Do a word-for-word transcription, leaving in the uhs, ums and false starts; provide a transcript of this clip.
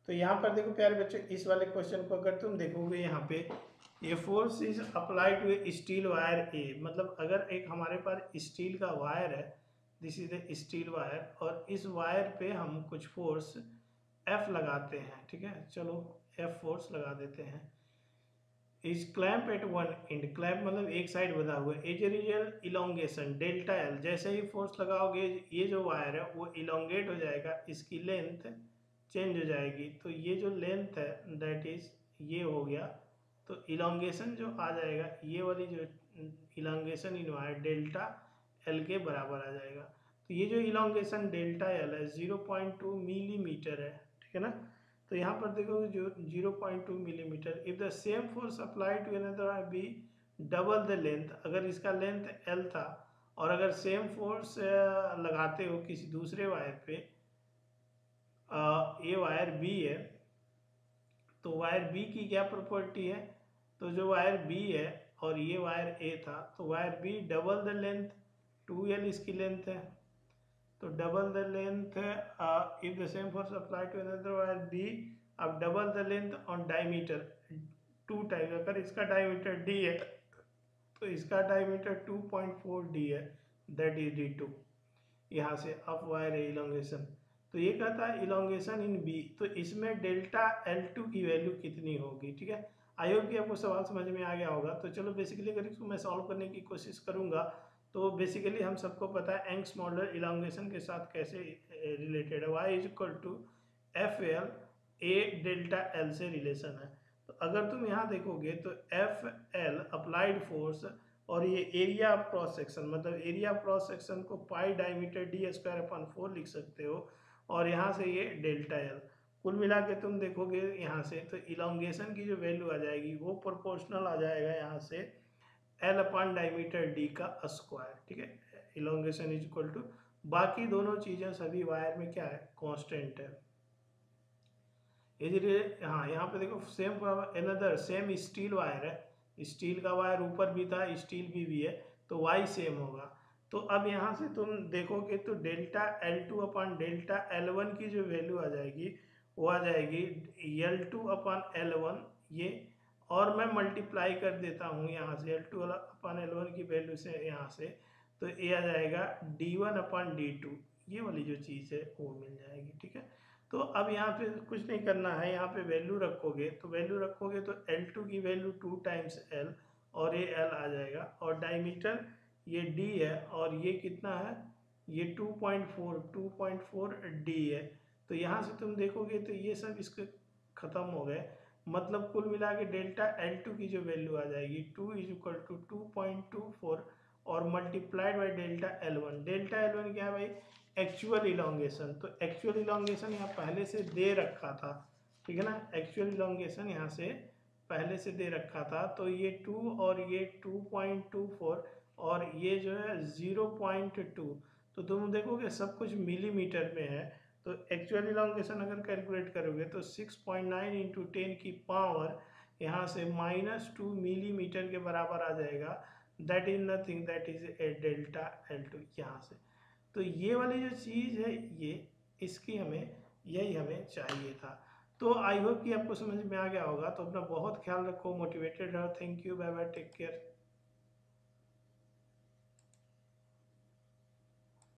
तो यहाँ पर देखो प्यारे बच्चों, इस वाले क्वेश्चन को अगर तुम देखोगे यहाँ पे, ये force is apply to a steel wire a, मतलब अगर एक हमारे पास स्टील का वायर है, this is a steel wire, और इस वायर पे हम कुछ फोर्स एफ लगाते हैं, ठीक है, चलो एफ फोर्स लगा देते हैं। Is clamp at one end, clamp मतलब एक साइड बंधा हुआ है, as a result elongation delta L, जैसे ही फोर्स लगाओगे ये जो वायर है वो इलोंगेट हो जाएगा, इसकी लेंथ चेंज हो जाएगी, तो ये जो लेंथ है दैट इज ये हो गया, तो इलोंगेशन जो आ जाएगा ये वाली जो elongation in wire delta L के बराबर आ जाएगा। तो ये जो इलोंगेशन डेल्टा एल है ज़ीरो पॉइंट टू मिलीमीटर है, ठीक है ना। तो यहाँ पर देखो जो zero point two millimetre, if the same force apply to another wire B double the length, अगर इसका लेंथ एल था और अगर सेम फोर्स लगाते हो किसी दूसरे वायर पे, ये वायर बी है, तो वायर बी की क्या प्रॉपर्टी है, तो जो वायर बी है और ये वायर ए था, तो wire B double the length, two L इसकी लेंथ है, तो डबल द लेंथ है, if the same force apply to another wire B, अब double the length on diameter two time, अगर इसका डायमीटर डी है तो इसका diameter two point four D है, दैट इज डी टू, यहाँ से अप वायर है इलोंगेशन। तो ये कहता है इलोंगेशन इन बी, तो इसमें डेल्टा एल टू की वैल्यू कितनी होगी, ठीक है। आई होप कि आपको सवाल समझ में आ गया होगा। तो चलो बेसिकली अगर इसको मैं सॉल्व करने की कोशिश करूंगा, तो बेसिकली हम सबको पता है एंग्स मॉडल इलोंगेशन के साथ कैसे रिलेटेड है, Y is equal to F L A delta L से रिलेशन है। तो अगर तुम यहाँ देखोगे तो एफ एल अप्लाइड फोर्स और ये एरिया ऑफ क्रॉस सेक्शन, मतलब एरिया ऑफ क्रॉस सेक्शन को pi diameter D square upon four लिख सकते हो, और यहाँ से ये डेल्टा एल, कुल मिला के तुम देखोगे यहाँ से तो इलोंगेशन की जो वैल्यू आ जाएगी वो प्रोपोर्शनल आ जाएगा यहाँ से एल अपॉन डायमीटर डी का स्क्वायर, ठीक है। इलोंगेशन इज इक्वल टू, बाकी दोनों चीज़ें सभी वायर में क्या है, कांस्टेंट है। इधर हाँ यहाँ पे देखो same another same steel wire है, स्टील का वायर ऊपर भी था, स्टील भी भी है, तो वाई सेम होगा। तो अब यहाँ से तुम देखोगे तो delta L two upon delta L one की जो वैल्यू आ जाएगी वो आ जाएगी L two upon L one, ये, और मैं मल्टीप्लाई कर देता हूँ यहाँ से L two upon L one की वैल्यू से यहाँ से, तो ये आ जाएगा D one upon D two, ये वाली जो चीज़ है वो मिल जाएगी, ठीक है। तो अब यहाँ पे कुछ नहीं करना है, यहाँ पे वैल्यू रखोगे, तो वैल्यू रखोगे तो एल टू की वैल्यू टू टाइम्स एल और ये एल आ जाएगा, और डायमीटर ये डी है और ये कितना है, ये two point four two point four D है। तो यहाँ से तुम देखोगे तो ये सब इसके ख़त्म हो गए, मतलब कुल मिला के डेल्टा एल टू की जो वैल्यू आ जाएगी two is equal to two point two four और multiplied by delta L one. Delta L one क्या है भाई, एक्चुअल इलोंगेशन, तो एक्चुअल इलोंगेशन यहाँ पहले से दे रखा था, ठीक है ना, एक्चुअल इलोंगेशन यहाँ से पहले से दे रखा था, तो ये टू और ये टू पॉइंट टू फोर और ये जो है ज़ीरो पॉइंट टू, तो तुम देखोगे सब कुछ मिलीमीटर में है, तो एक्चुअल इलोंगेशन अगर कैलकुलेट करोगे तो six point nine into ten की पावर यहाँ से माइनस टू मिलीमीटर के बराबर आ जाएगा, that is nothing, that is a delta L two यहाँ से। तो ये वाली जो चीज़ है ये, इसकी हमें यही हमें चाहिए था। तो आई होप कि आपको समझ में आ गया होगा। तो अपना बहुत ख्याल रखो, मोटिवेटेड रहो। Thank you, bye bye, take care.